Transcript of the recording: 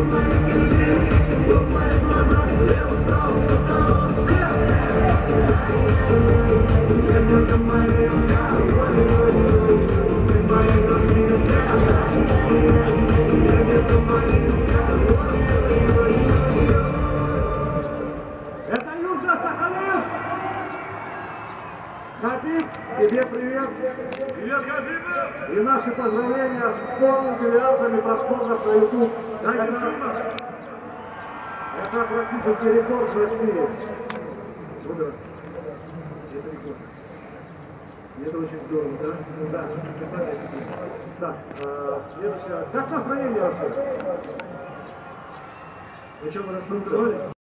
Хабиб, тебе привет. Привет, Хабиб. И наши поздравления с полными миллиардами просмотров на YouTube. Это практически рекорд в России. Это рекорд. Это очень здорово, да? Да. Так, следующее. Как настроение вообще? Вы что, вы распанцевались?